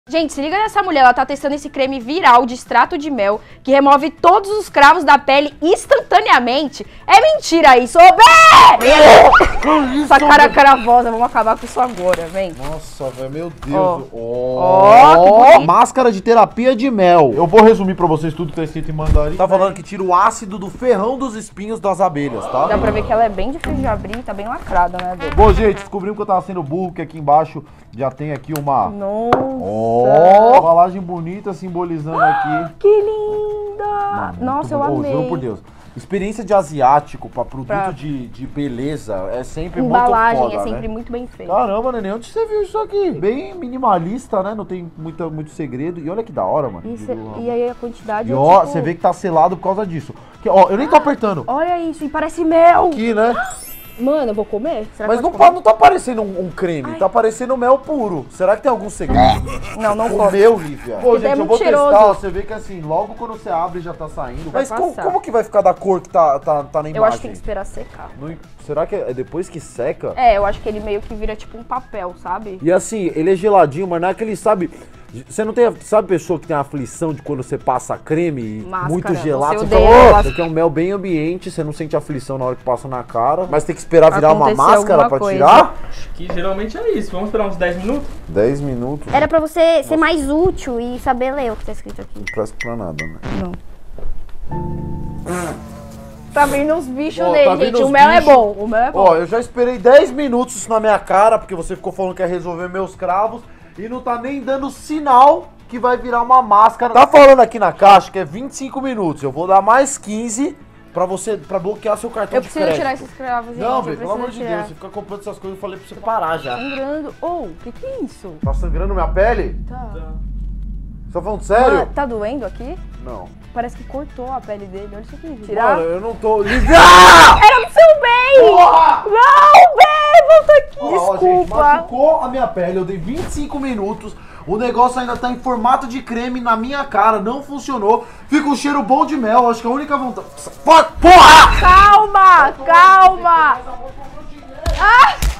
Gente, se liga nessa mulher, ela tá testando esse creme viral de extrato de mel que remove todos os cravos da pele instantaneamente. É mentira isso, ô Bé! Essa cara cravosa, vamos acabar com isso agora, vem. Nossa, velho, meu Deus. Ó, máscara de terapia de mel. Eu vou resumir pra vocês tudo que tá escrito em mandarim. Tá falando que tira o ácido do ferrão dos espinhos das abelhas, tá? Dá pra ver que ela é bem difícil de abrir, tá bem lacrada, né, Dê? Bom, gente, descobrimos que eu tava sendo burro, que aqui embaixo já tem aqui uma... Nossa! Embalagem bonita simbolizando aqui. Que linda! Mano, nossa, eu muito bom. amei. Juro por Deus. Experiência de asiático pra produto de beleza é sempre Embalagem muito foda, é sempre né? muito bem feita. Caramba, neném, onde você viu isso aqui? Bem minimalista, né? Não tem muito segredo. E olha que da hora, mano. E aí a quantidade E é ó, tipo... você vê que tá selado por causa disso. Que, ó, eu nem tô apertando. Olha isso, e parece mel! Aqui, né? Mano, eu vou comer? Será Mas que não, pode comer? não tá parecendo um creme, tá parecendo mel puro. Será que tem algum segredo? Não come. Comeu, Lívia. Pô, gente, é eu muito vou cheiroso. testar, ó, você vê que assim, logo quando você abre já tá saindo. Vai Mas passar. como que vai ficar da cor que tá na imagem? Eu acho que tem que esperar secar. Será que é depois que seca? É, eu acho que ele meio que vira tipo um papel, sabe? E assim, ele é geladinho, mas não é aquele, sabe... Você não tem, sabe pessoa que tem a aflição de quando você passa creme e Máscara, muito gelado, você você odeia fala, ela. isso aqui é um mel bem ambiente, você não sente aflição na hora que passa na cara, mas tem que esperar virar uma Acontecer máscara alguma pra coisa. tirar? Que geralmente é isso. Vamos esperar uns 10 minutos? 10 minutos? Era pra você ser mais útil e saber ler o que tá escrito aqui. Não presta pra nada, né? Tá vindo os bichos Ó, dele, tá vindo gente. os O mel é bichos. bom, o mel é bom. Ó, eu já esperei 10 minutos isso na minha cara, porque você ficou falando que ia resolver meus cravos, e não tá nem dando sinal que vai virar uma máscara. Tá falando aqui na caixa que é 25 minutos, eu vou dar mais 15 pra bloquear seu cartão Eu de preciso crédito. tirar esses cravos, gente. Não, eu velho, pelo preciso amor de tirar. Deus, você fica comprando essas coisas, eu falei pra você parar já. Sangrando. Oh, o que é isso? Tá sangrando minha pele? Tá. Você tá falando sério? Ah, tá doendo aqui? Não. Parece que cortou a pele dele. Olha isso aqui. Tirar? Mano, eu não tô... Liga! Era pro seu bem! Porra! Não, bem! Volta aqui. Ó, gente, Desculpa. machucou a minha pele, eu dei 25 minutos, o negócio ainda tá em formato de creme na minha cara, não funcionou. Fica um cheiro bom de mel, acho que a única vontade... Porra! Calma, calma. Ah!